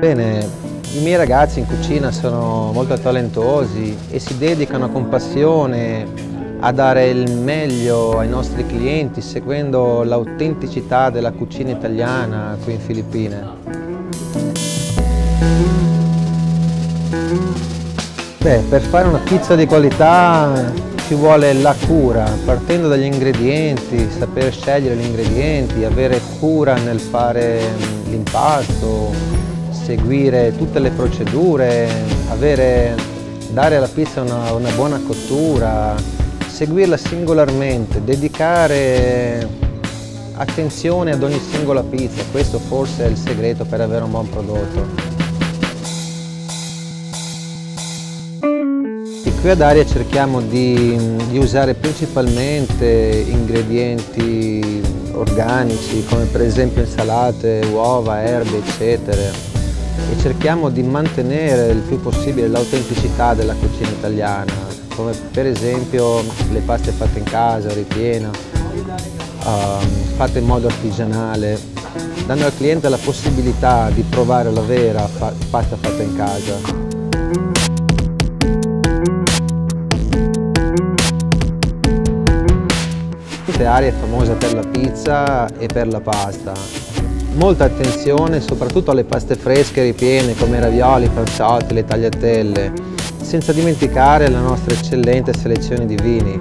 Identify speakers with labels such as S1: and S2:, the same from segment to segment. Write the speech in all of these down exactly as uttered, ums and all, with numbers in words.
S1: Bene, i miei ragazzi in cucina sono molto talentuosi e si dedicano con passione a dare il meglio ai nostri clienti seguendo l'autenticità della cucina italiana qui in Filippine. Beh, per fare una pizza di qualità ci vuole la cura, partendo dagli ingredienti, saper scegliere gli ingredienti, avere cura nel fare l'impasto, seguire tutte le procedure, avere, dare alla pizza una, una buona cottura, seguirla singolarmente, dedicare attenzione ad ogni singola pizza. Questo forse è il segreto per avere un buon prodotto. Qui ad Aria cerchiamo di, di usare principalmente ingredienti organici come per esempio insalate, uova, erbe, eccetera, e cerchiamo di mantenere il più possibile l'autenticità della cucina italiana, come per esempio le paste fatte in casa, ripiena, uh, fatte in modo artigianale, dando al cliente la possibilità di provare la vera fa pasta fatta in casa. Aria è famosa per la pizza e per la pasta. Molta attenzione soprattutto alle paste fresche ripiene come i ravioli, i panzotti, le tagliatelle, senza dimenticare la nostra eccellente selezione di vini.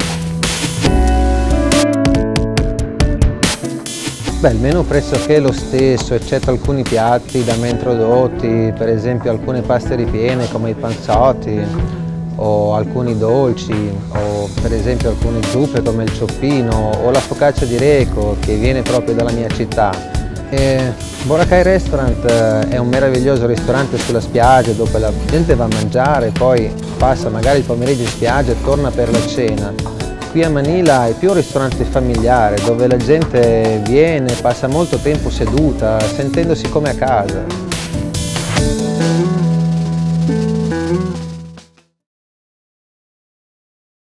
S1: Beh, il menù pressoché è lo stesso, eccetto alcuni piatti da me introdotti, per esempio alcune paste ripiene come i panzotti, o alcuni dolci, o per esempio alcune zuppe come il cioppino o la focaccia di Reco che viene proprio dalla mia città. E Boracay Restaurant è un meraviglioso ristorante sulla spiaggia dove la gente va a mangiare, poi passa magari il pomeriggio in spiaggia e torna per la cena. Qui a Manila è più un ristorante familiare dove la gente viene, passa molto tempo seduta sentendosi come a casa.